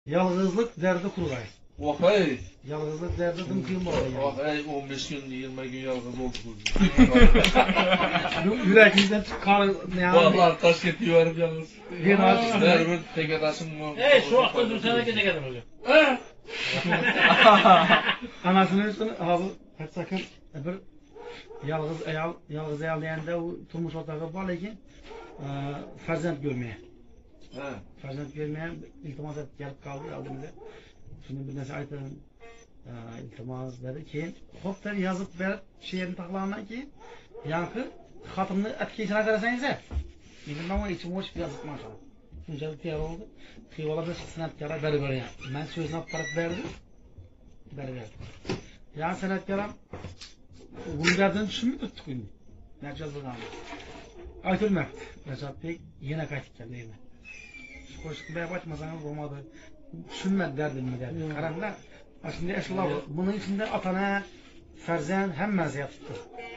Yalğızlık derdi kurulay. Vay. Yalğızlık derdi dım kıyım var. Vay 15 gün 20 gün yalğız olduk. Yüreğimizden çıkan ne yani? Vallahi taş getiriyor varım yalnız. Bir ağaç. Ver tek adasım mı? Şu vakti dur sana gece geldim hocam. Anasının üstüne abi kaç sakın bir yalğız ayal diyende o turmuş ortağı var lekin farzand görmeye. Farzand görmeye iltimas edip gelip kaldı aldığımda. Şimdi bir nesi aytırım iltimas dedi ki hoplar yazıp verip şehrin taklarından ki yankı hatımını etkisine açarsanız dedim ben o içim hoş bir yazıp maşallah. Şuncalık yer oldu. Kıyvala bir sanatkara beri ya. Ben sözüne aparıp verdim. Beri. Yani sanatkara bunu verdiğini düşünmüyor tuttuk şimdi. Ne yapacağız buradan? Aytılmak. Recep Bey yine kaytık geldi yine. Şu koştuklara bakmasanız olmadı. Düşünmedi derdimi derdi. Karanlar. Şimdi ashula bunun içinde atana, farzand hemmesi yaptı.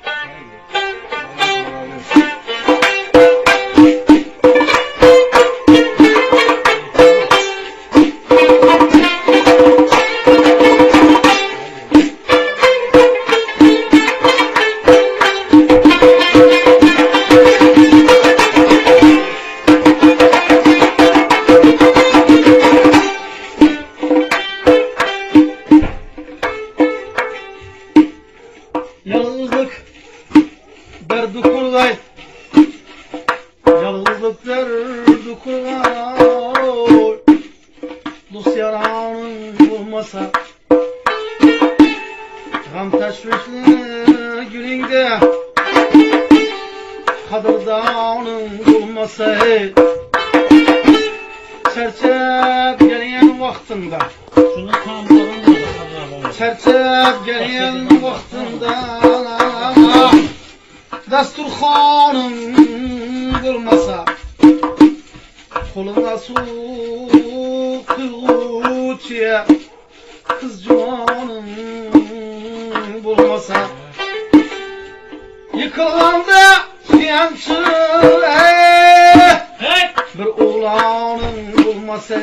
Yalğızlık derdi kurulay. Dost yaranın olmasa gam teşvişli gününde kadırdanın olmasa çerçep gelen vaktinde çerçep gelen vaktinde dasturxonun olmasa koluna su kılgıçıya kız cumanın bulmasa yıkılanda yansın bir oğlanın bulmasa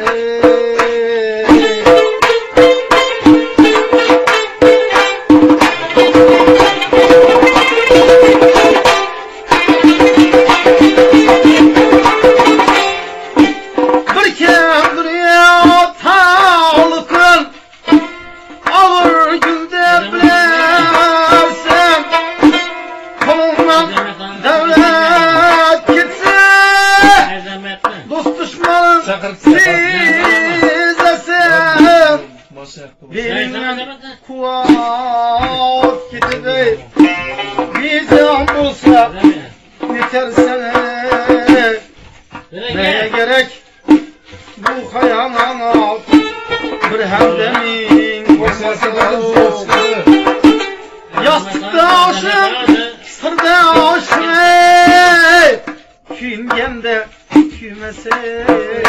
kuvat gitmey bizden bulsa yeterse neye gerek bu hayalana bir hemdemin olmasa yastıkta aşım sırda aşım küngende kümese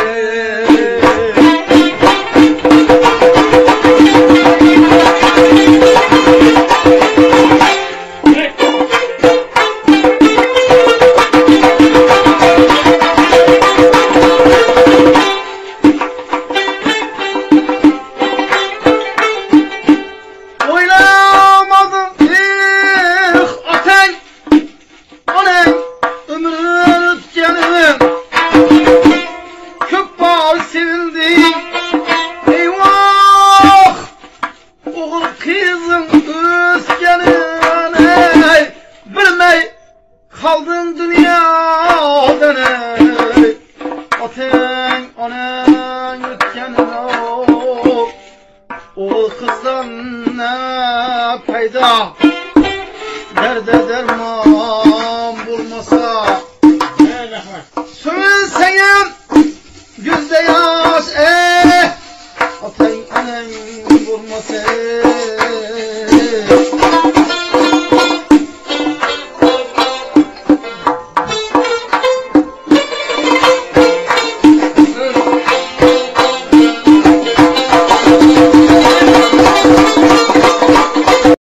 kaldın dünyadan atın onun yutkanın o kızdan ne payda derde derman bulmasa sürünsene gözde yaş atın onun bulmasa